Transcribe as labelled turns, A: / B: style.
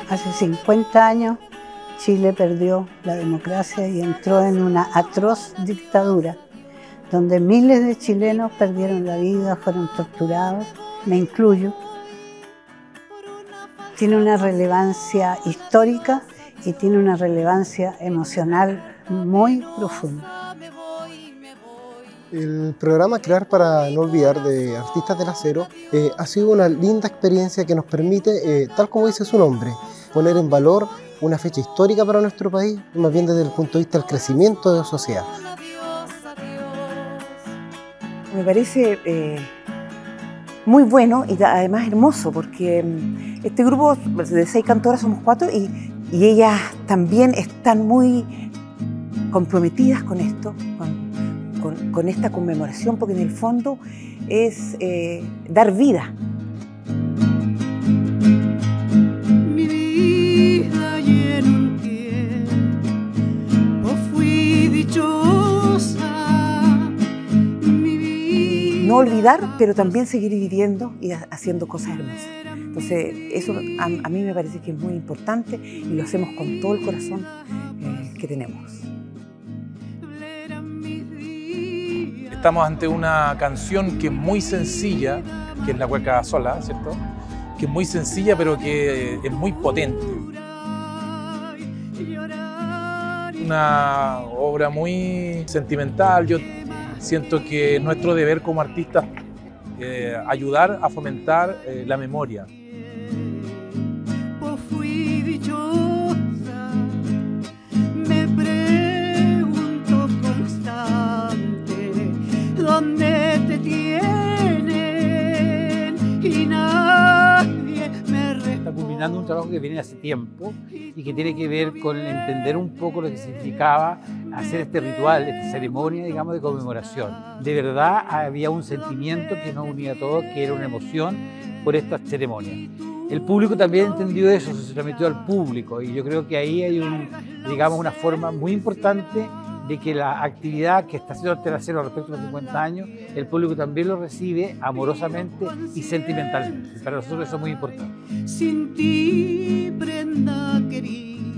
A: Hace 50 años Chile perdió la democracia y entró en una atroz dictadura, donde miles de chilenos perdieron la vida, fueron torturados, me incluyo. Tiene una relevancia histórica y tiene una relevancia emocional muy profunda.
B: El programa Crear para no olvidar de Artistas del Acero ha sido una linda experiencia que nos permite, tal como dice su nombre, poner en valor una fecha histórica para nuestro país, más bien desde el punto de vista del crecimiento de la sociedad.
C: Me parece muy bueno y además hermoso, porque este grupo de 6 cantoras, somos 4, y ellas también están muy comprometidas con esto, con esta conmemoración, porque en el fondo es dar vida.
D: Mi vida y en un tiempo fui dichosa.
C: No olvidar, pero también seguir viviendo y haciendo cosas hermosas. Entonces, eso a mí me parece que es muy importante y lo hacemos con todo el corazón que tenemos.
E: Estamos ante una canción que es muy sencilla, que es la Cueca Sola, ¿cierto? Que es muy sencilla, pero que es muy potente. Una obra muy sentimental. Yo siento que es nuestro deber como artistas ayudar a fomentar la memoria.
D: Fui dichosa, me pregunto constante dónde te tienen y nadie me responde.
F: Está culminando un trabajo que viene hace tiempo y que tiene que ver con entender un poco lo que significaba hacer este ritual, esta ceremonia, digamos, de conmemoración. De verdad había un sentimiento que nos unía a todos, que era una emoción por esta ceremonia. El público también entendió eso, se transmitió al público, y yo creo que ahí hay digamos, una forma muy importante de que la actividad que está haciendo Artistas del Acero respecto a los 50 años, el público también lo recibe amorosamente y sentimentalmente. Para nosotros eso es muy importante.
D: Sin ti, prenda querida.